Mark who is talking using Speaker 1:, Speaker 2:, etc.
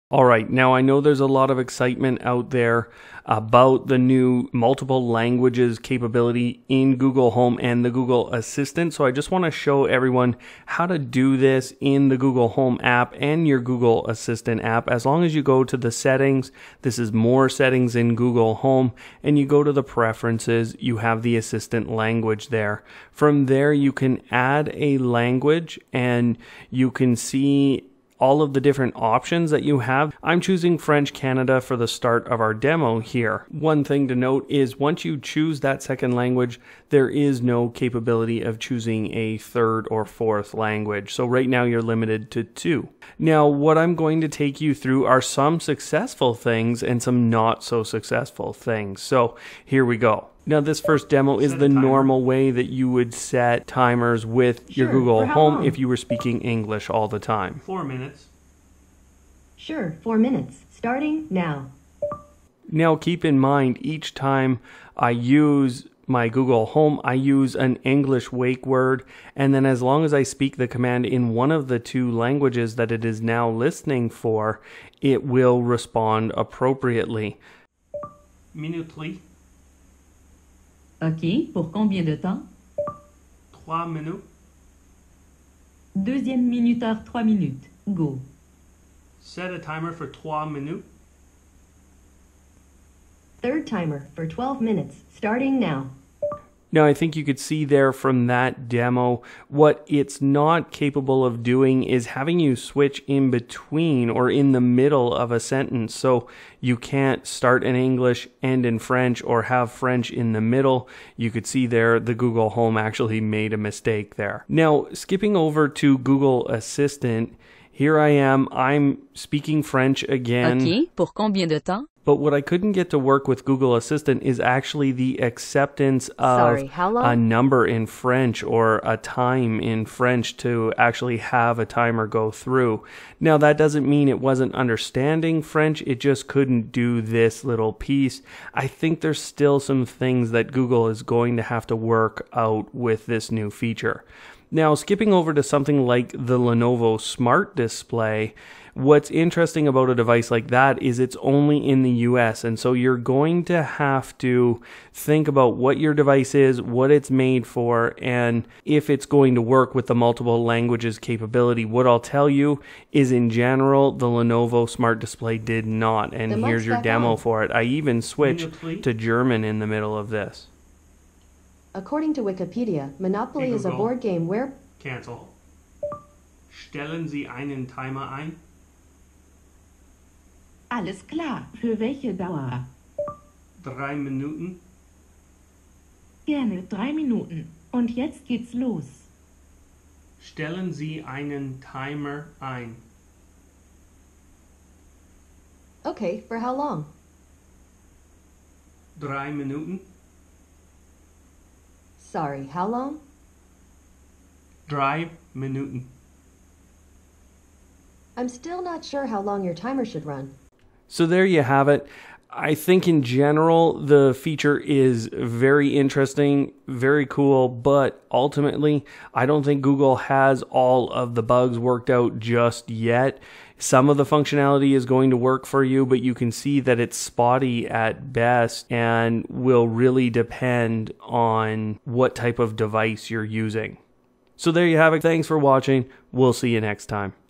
Speaker 1: All right, now I know there's a lot of excitement out there about the new multiple languages capability in Google Home and the Google Assistant. So I just want to show everyone how to do this in the Google Home app and your Google Assistant app. As long as you go to the settings, this is more settings in Google Home, and you go to the preferences, you have the Assistant language there. From there, you can add a language and you can see all of the different options that you have. I'm choosing French Canada for the start of our demo here. One thing to note is once you choose that second language, there is no capability of choosing a third or fourth language. So right now you're limited to 2. Now what I'm going to take you through are some successful things and some not so successful things. So here we go. Now this first demo is the normal way that you would set timers with your Google Home if you were speaking English all the time.
Speaker 2: 4 minutes.
Speaker 3: Sure, 4 minutes. Starting now.
Speaker 1: Now keep in mind, each time I use my Google Home, I use an English wake word, and then as long as I speak the command in one of the 2 languages that it is now listening for, it will respond appropriately.
Speaker 2: Minutely.
Speaker 4: OK. Pour combien de temps?
Speaker 2: 3 minutes.
Speaker 4: Deuxième minuteur, 3 minutes. Go.
Speaker 2: Set a timer for 3 minutes.
Speaker 3: Third timer for 12 minutes. Starting now.
Speaker 1: Now I think you could see there from that demo, what it's not capable of doing is having you switch in between or in the middle of a sentence. So you can't start in English, end in French, or have French in the middle. You could see there the Google Home actually made a mistake there. Now skipping over to Google Assistant, here I am, I'm speaking French again.
Speaker 5: OK. Pour combien de temps?
Speaker 1: But what I couldn't get to work with Google Assistant is actually the acceptance of a number in French or a time in French to actually have a timer go through. Now that doesn't mean it wasn't understanding French, it just couldn't do this little piece. I think there's still some things that Google is going to have to work out with this new feature. Now, skipping over to something like the Lenovo Smart Display, what's interesting about a device like that is it's only in the US, and so you're going to have to think about what your device is, what it's made for, and if it's going to work with the multiple languages capability. What I'll tell you is in general, the Lenovo Smart Display did not, and here's your demo for it. I even switched to German in the middle of this.
Speaker 3: According to Wikipedia, Monopoly is a board game where...
Speaker 2: Cancel. Stellen Sie einen Timer ein.
Speaker 4: Alles klar. Für welche Dauer?
Speaker 2: 3 Minuten.
Speaker 4: Gerne 3 Minuten. Und jetzt geht's los.
Speaker 2: Stellen Sie einen Timer ein.
Speaker 3: Okay, for how long?
Speaker 2: 3 Minuten.
Speaker 3: Sorry, how long?
Speaker 2: 3 Minuten.
Speaker 3: I'm still not sure how long your timer should run.
Speaker 1: So there you have it. I think in general, the feature is very interesting, very cool, but ultimately, I don't think Google has all of the bugs worked out just yet. Some of the functionality is going to work for you, but you can see that it's spotty at best and will really depend on what type of device you're using. So there you have it. Thanks for watching. We'll see you next time.